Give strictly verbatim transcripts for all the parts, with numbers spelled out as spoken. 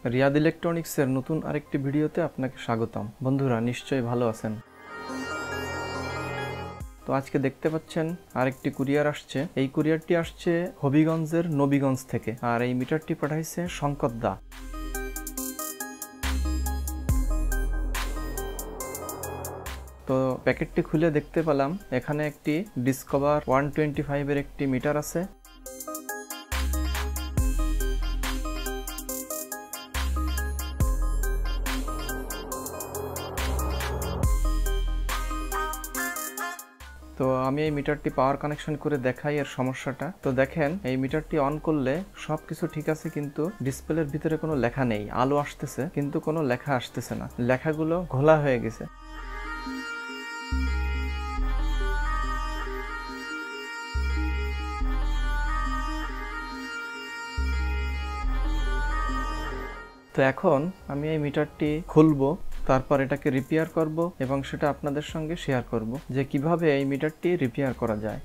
রিয়াদ ইলেকট্রনিক্সের নতুন আরেকটি ভিডিওতে আপনাকে স্বাগতম। বন্ধুরা নিশ্চয়ই ভালো আছেন। তো আজকে দেখতে পাচ্ছেন আরেকটি কুরিয়ার আসছে। এই কুরিয়ারটি আসছে হবিগঞ্জের নবীগঞ্জ থেকে, আর এই মিটারটি পাঠাইছে শঙ্কর দা। তো প্যাকেটটি খুলে দেখতে পেলাম এখানে একটি ডিসকভার ওয়ান টোয়েন্টি ফাইভ এর একটি মিটার আছে। তো আমি এই মিটারটি পাওয়ার কানেকশন করে দেখাই এর সমস্যাটা। তো দেখেন এই মিটারটি অন করলে সবকিছু ঠিক আছে, কিন্তু ডিসপ্লের ভিতরে কোনো লেখা নেই। আলো আসতেছে কিন্তু কোনো লেখা আসতেছে না, লেখাগুলো ঘোলা হয়ে গেছে। তো এখন আমি এই মিটারটি খুলবো, তারপর এটাকে রিপেয়ার করব এবং সেটা আপনাদের সঙ্গে শেয়ার করব যে কিভাবে এই মিটারটি রিপেয়ার করা যায়।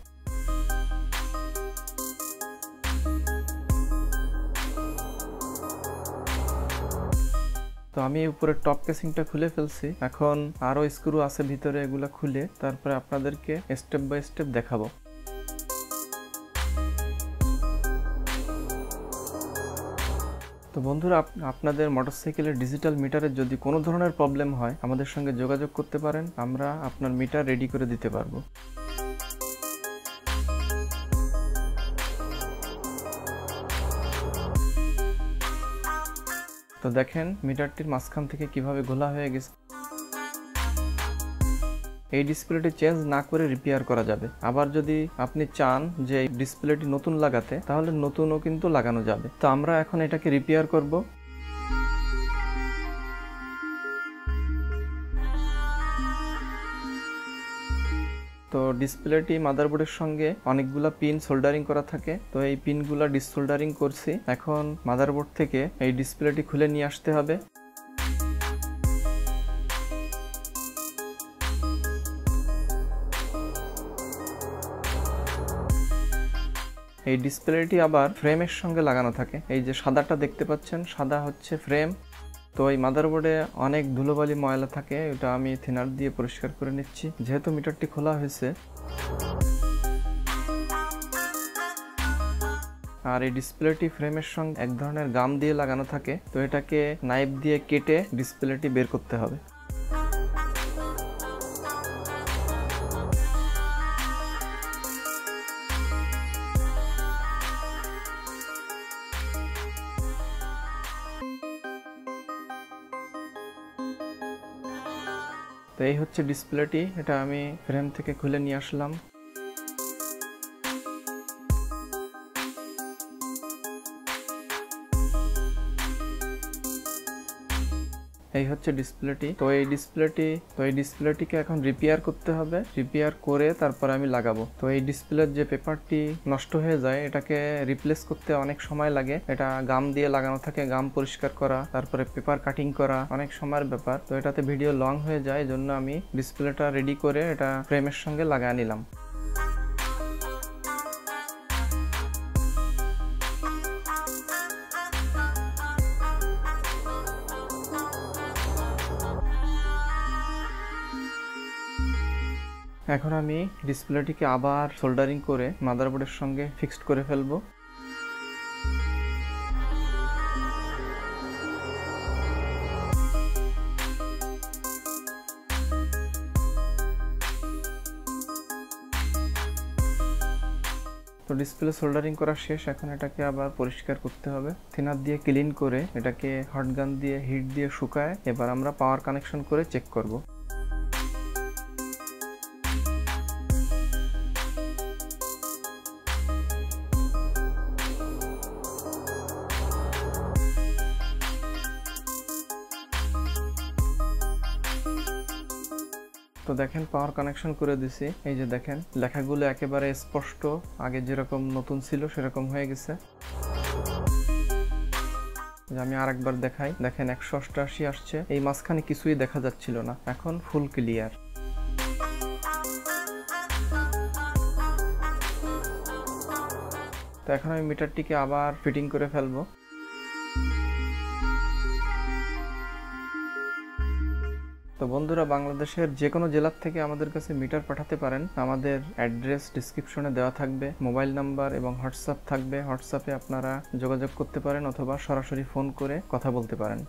তো আমি উপরের টপ কেসিংটা খুলে ফেলছি, এখন আরো স্ক্রু আছে ভিতরে, এগুলা খুলে তারপরে আপনাদেরকে স্টেপ বাই স্টেপ দেখাবো। তো বন্ধুরা, আপনাদের মোটরসাইকেলের ডিজিটাল মিটারের যদি কোনো ধরনের প্রবলেম হয় আমাদের সঙ্গে যোগাযোগ করতে পারেন, আমরা আপনার মিটার রেডি করে দিতে পারবো। তো দেখেন মিটারটির মাঝখান থেকে কিভাবে ঘোলা হয়ে গেছে। এই ডিসপ্লেটি চেঞ্জ না করে রিপেয়ার করা যাবে। আবার যদি আপনি চান যে এই ডিসপ্লেটি নতুন লাগাতে, তাহলে নতুনও কিন্তু লাগানো যাবে। তো আমরা এখন এটাকে রিপেয়ার করব। তো ডিসপ্লেটি মাদারবোর্ডের সঙ্গে অনেকগুলা পিন সোল্ডারিং করা থাকে, তো এই পিনগুলা ডিসসোল্ডারিং করছি। এখন মাদারবোর্ড থেকে এই ডিসপ্লেটি খুলে নিয়ে আসতে হবে। এই ডিসপ্লেটি আবার ফ্রেমের সঙ্গে লাগানো থাকে। এই যে সাদাটা দেখতে পাচ্ছেন, সাদা হচ্ছে ফ্রেম। তো এই মাদারবোর্ডে অনেক ধুলোবালি ময়লা থাকে, এটা আমি থিনার দিয়ে পরিষ্কার করে নিচ্ছি। যেহেতু মিটারটি খোলা হয়েছে, আর এই ডিসপ্লেটি ফ্রেমের সঙ্গে এক ধরনের গাম দিয়ে লাগানো থাকে, তো এটাকে নাইফ দিয়ে কেটে ডিসপ্লেটি বের করতে হবে। তো এই হচ্ছে ডিসপ্লেটি, এটা আমি ফ্রেম থেকে খুলে নিয়ে আসলাম। এই হচ্ছে ডিসপ্লেটি। তো এই ডিসপ্লেটি তো এই ডিসপ্লেটিকে এখন রিপেয়ার করতে হবে। রিপেয়ার করে তারপর আমি লাগাবো। তো এই ডিসপ্লের যে পেপারটি নষ্ট হয়ে যায়, এটাকে রিপ্লেস করতে অনেক সময় লাগে। এটা গাম দিয়ে লাগানো থাকে, গাম পরিষ্কার করা, তারপরে পেপার কাটিং করা অনেক সময়ের ব্যাপার। তো এটাতে ভিডিও লং হয়ে যায়, জন্য আমি ডিসপ্লেটা রেডি করে এটা ফ্রেমের সঙ্গে লাগিয়ে নিলাম। এখন আমি ডিসপ্লেটিকে আবার সোল্ডারিং করে মাদারবোর্ডের সঙ্গে ফিক্সড করে ফেলবো। তো ডিসপ্লে সোল্ডারিং করা শেষ, এখন এটাকে আবার পরিষ্কার করতে হবে। থিনার দিয়ে ক্লিন করে এটাকে হট গান দিয়ে হিট দিয়ে শুকায় এবার আমরা পাওয়ার কানেকশন করে চেক করব। তো দেখেন পাওয়ার কানেকশন করে দিছি। এই যে দেখেন লেখাগুলো একেবারে স্পষ্ট, আগে যেরকম নতুন ছিল সেরকম হয়ে গেছে। আমি আরেকবার দেখাই, দেখেন একশো অষ্টআশি আসছে। এই মাঝখানে কিছুই দেখা যাচ্ছিল না, এখন ফুল ক্লিয়ার। তো এখন আমি মিটারটিকে আবার ফিটিং করে ফেলবো। তো বন্ধুরা, বাংলাদেশের যে কোনো জেলার থেকে আমাদের কাছে মিটার পাঠাতে পারেন। আমাদের অ্যাড্রেস ডিসক্রিপশনে দেওয়া থাকবে, মোবাইল নাম্বার এবং হোয়াটসঅ্যাপ থাকবে। হোয়াটসঅ্যাপে আপনারা যোগাযোগ করতে পারেন অথবা সরাসরি ফোন করে কথা বলতে পারেন।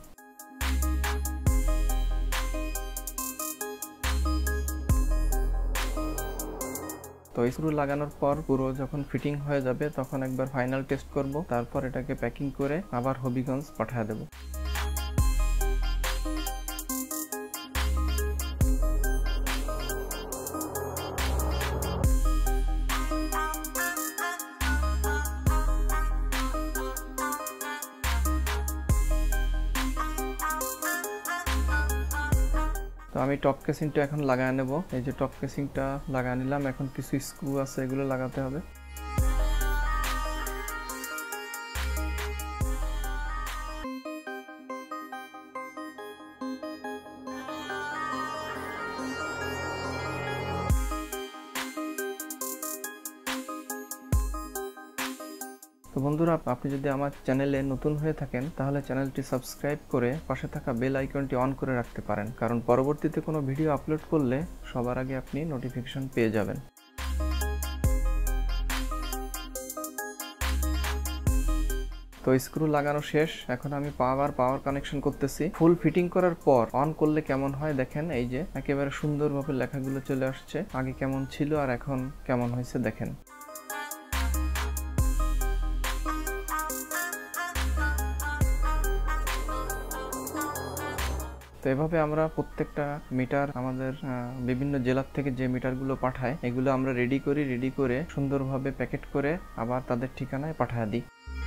তো স্ক্রু লাগানোর পর পুরো যখন ফিটিং হয়ে যাবে তখন একবার ফাইনাল টেস্ট করব, তারপর এটাকে প্যাকিং করে আবার হবিগঞ্জ পাঠিয়ে দেব। তো আমি টপ কেসিংটা এখন লাগায় নেব। এই যে টপ কেসিংটা লাগায় নিলাম, এখন কিছু স্ক্রু আছে এগুলো লাগাতে হবে। তো বন্ধুরা, আপনি যদি আমার চ্যানেলে নতুন হয়ে থাকেন তাহলে চ্যানেলটি সাবস্ক্রাইব করে পাশে থাকা বেল আইকনটি অন করে রাখতে পারেন, কারণ পরবর্তীতে কোনো ভিডিও আপলোড করলে সবার আগে আপনি নোটিফিকেশন পেয়ে যাবেন। তো স্ক্রু লাগানো শেষ, এখন আমি পাওয়ার পাওয়ার কানেকশন করতেছি। ফুল ফিটিং করার পর অন করলে কেমন হয় দেখেন, এই যে একেবারে সুন্দরভাবে লেখাগুলো চলে আসছে। আগে কেমন ছিল আর এখন কেমন হয়েছে দেখেন। তো এভাবে আমরা প্রত্যেকটা মিটার আমাদের বিভিন্ন জেলার থেকে যে মিটারগুলো পাঠায় এগুলো আমরা রেডি করি, রেডি করে সুন্দরভাবে প্যাকেট করে আবার তাদের ঠিকানায় পাঠিয়ে দিই।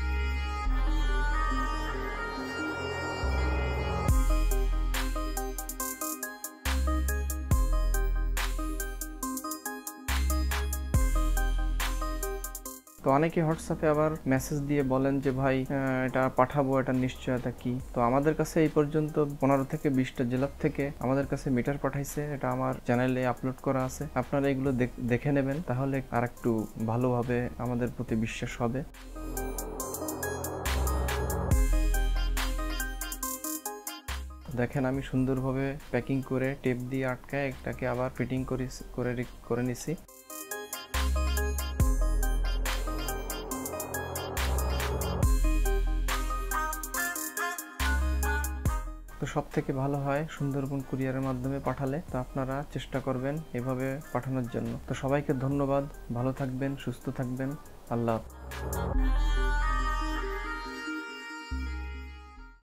তো অনেকে হোয়াটসঅ্যাপে আবার মেসেজ দিয়ে বলেন যে ভাই এটা পাঠাবো, এটার নিশ্চয়তা কি? তো আমাদের কাছে এই পর্যন্ত পনেরো থেকে বিশটা জেলার থেকে আমাদের কাছে মিটার পাঠাইছে, এটা আমার চ্যানেলে আপলোড করা আছে। আপনারা এগুলো দেখে নেবেন, তাহলে আর একটু ভালোভাবে আমাদের প্রতি বিশ্বাস হবে। দেখেন আমি সুন্দরভাবে প্যাকিং করে টেপ দিয়ে আটকায় এটাকে আবার ফিটিং করে করে নিছি। তো সব থেকে ভালো হয় সুন্দরবন কুরিয়ারের মাধ্যমে পাঠালে। তো আপনারা চেষ্টা করবেন এভাবে পাঠানোর জন্য। তো সবাইকে ধন্যবাদ, ভালো থাকবেন, সুস্থ থাকবেন, আল্লাহ।